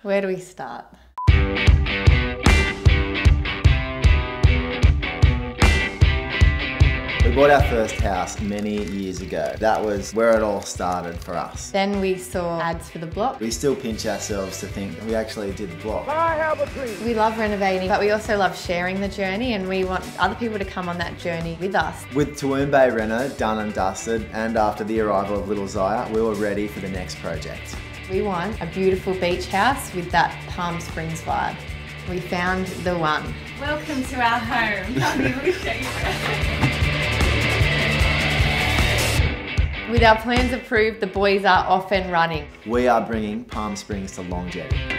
Where do we start? We bought our first house many years ago. That was where it all started for us. Then we saw ads for the block. We still pinch ourselves to think we actually did the block. I have a dream. We love renovating, but we also love sharing the journey, and we want other people to come on that journey with us. With Toowoomba Reno done and dusted, and after the arrival of Little Zaya, we were ready for the next project. We want a beautiful beach house with that Palm Springs vibe. We found the one. Welcome to our home. I'll be able to show you around. With our plans approved, the boys are off and running. We are bringing Palm Springs to longevity.